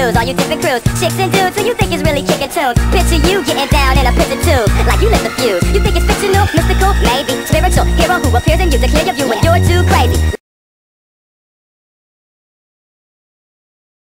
blues, all you different crews, chicks and dudes who you think is really kicking tunes. Picture you getting down in a prison tube, like you lit the fuse. You think it's fictional, mystical, maybe spiritual hero who appears in you to clear your view when you're